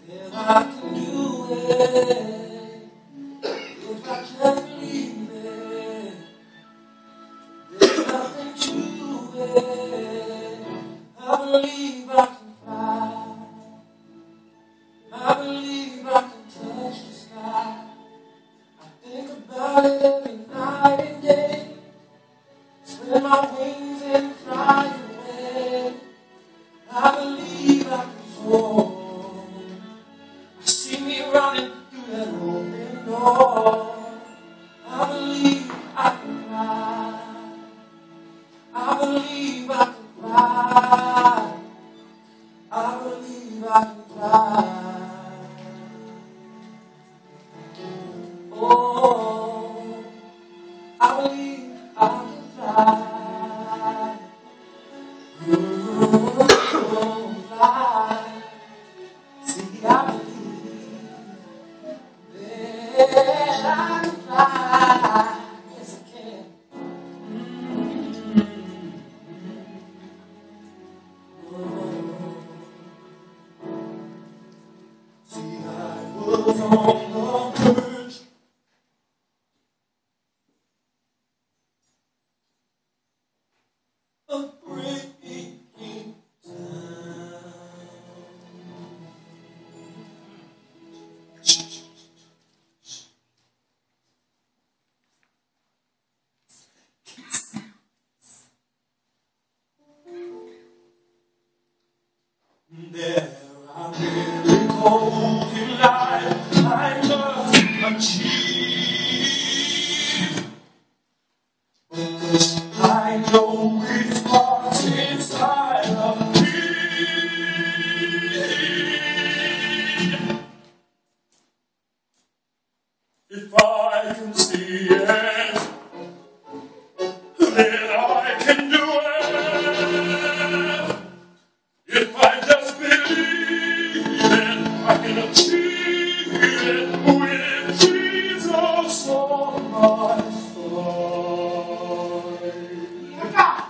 And I can do it if I can't believe it. There's nothing to it. I believe I can fly. I believe I can touch the sky. I think about it every night and day. Spread my wings and fly away. I believe I can soar. See me running through that open door. I believe I can fly. I believe I can fly. I believe I can fly. Oh, I believe I can fly. Oh, fly. See, I believe that I can fly. Yes, I can. See, I was on the verge of breaking down. There are miracles in life I must achieve, because I know it's what's inside of me. If I can see it, then I can do it. If I just believe it, I can achieve it with Jesus on my side. Yeah.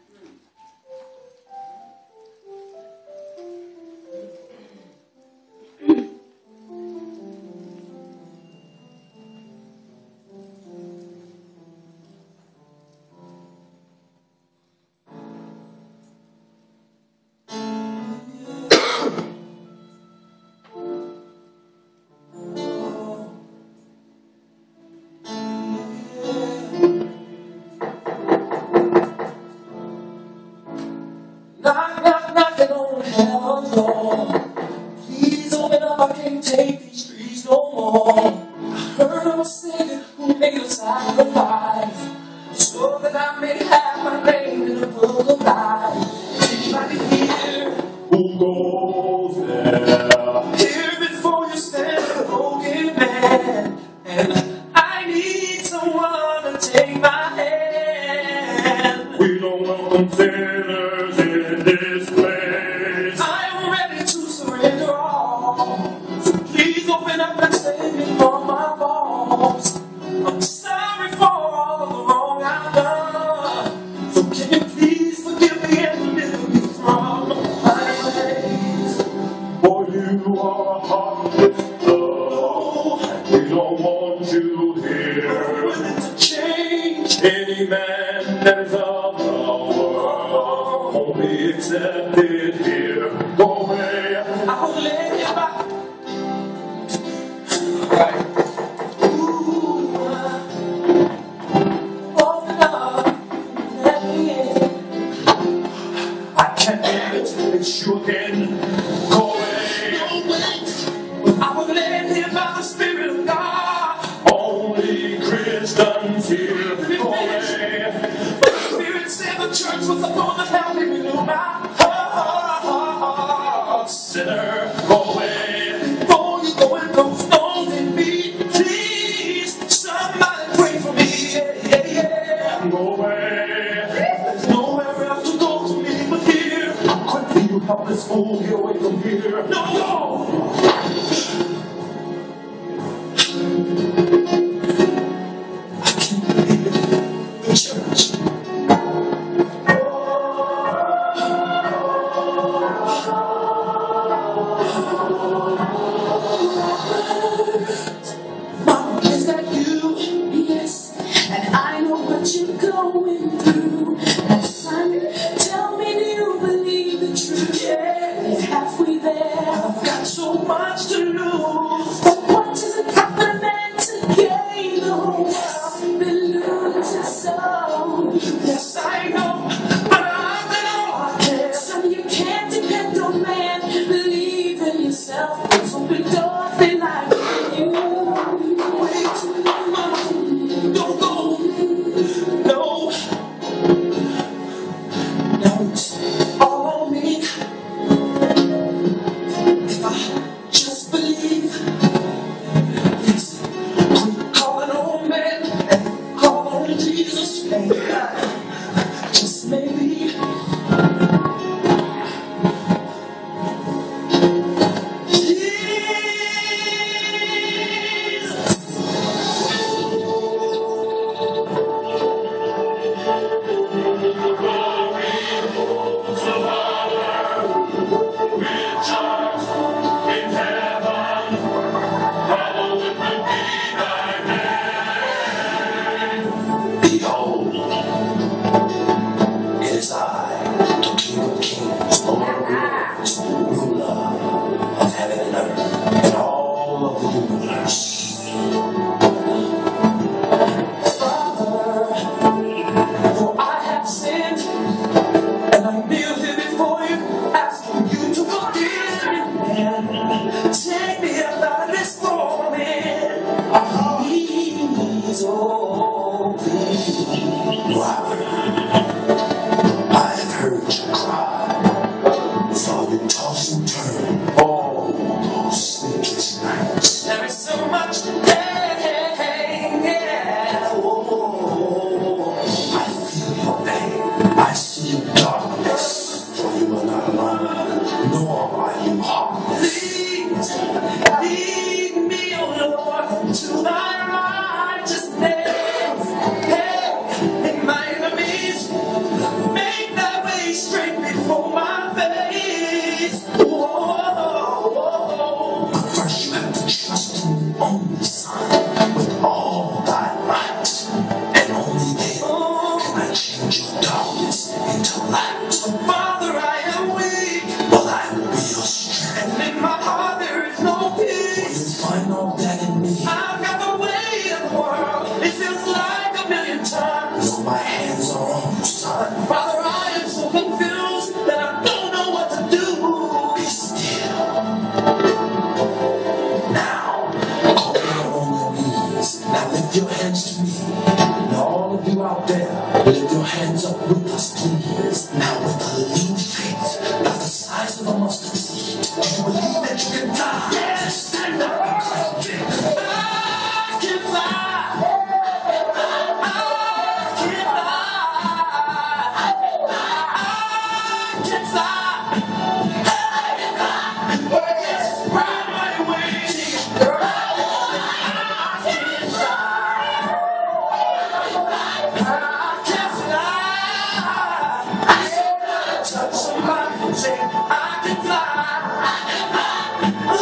Knocking on heaven's door. Please open up, I can't take these streets no more. I heard of a Savior who made a sacrifice so that I may have my name in the book of life. Anybody here who goes there? Here before you stand a broken man, and I need someone to take my hand. We don't welcome sinners in this place. I am ready to surrender all. So please open up and save me from my faults. I'm sorry for all of the wrong I've done. So can you please forgive me and deliver me from my ways? For you are heartless love. We don't want you here. I'm willing to change. Any man that is of the world won't be accepted here. Go away. I will let you back. Right. Ooh, open up, let me in. I can't bear it, it's you again. Go away. No, wait. I will let him by the Spirit of God. Only Christians here. Go away. The Spirit said the church was supposed to help me renew my heart. Sinner, go away. Before you go and throw stones in me, please, somebody pray for me. Yeah, yeah, yeah. Go away. There's nowhere else to go to me but here. Quickly, you helpless fool, get away from here. No, no. I can't believe it. The church. so much to lose. But what does it profit a man to gain the whole world and lose his soul? Yes, I know, but I've been all I can. So you can't depend on man. Believe in yourself. Open doors they like you. Wait, don't go. No. Now it's all on me. If I just believe, yes, I'm calling on man and call on Jesus. And just maybe. Behold, it is I, the King of Kings, Lord of Lords, ruler of heaven and earth, and all of the universe. Father, for I have sinned, and I kneel here before you, asking you to forgive me, and take me up out of this moment. Please, oh, please. Wow. I have heard you cry, saw you toss and turn all those sleepless nights. There is so much pain, yeah. Oh, I feel your pain, I see your darkness, for you are not alone, nor are you harmless. Please, lead me, O Lord, to thy righteousness. Hey, in my enemies, make thy way straight before my face. Whoa. But first you have to trust in the only Son with all thy might, and only then can I change your darkness into light. Father, I am weak, but I will be your strength. And in my heart there is no peace. For you find all that in me. I've got the weight of the world. It feels like a million tons. Though my hands are on you, son. Father, I am so confused that I don't know what to do. Be still. Now, go down on your knees. Now lift your hands to me. And all of you out there, lift your hands up with us, please. Now with a little faith, that's the size of a mustard seed. Do you believe that you can fly? Yes, stand up and clap it. I can fly. I can fly. I can fly. Yes, ride my wings. I can fly. I can fly. Touch somebody and say, I can fly.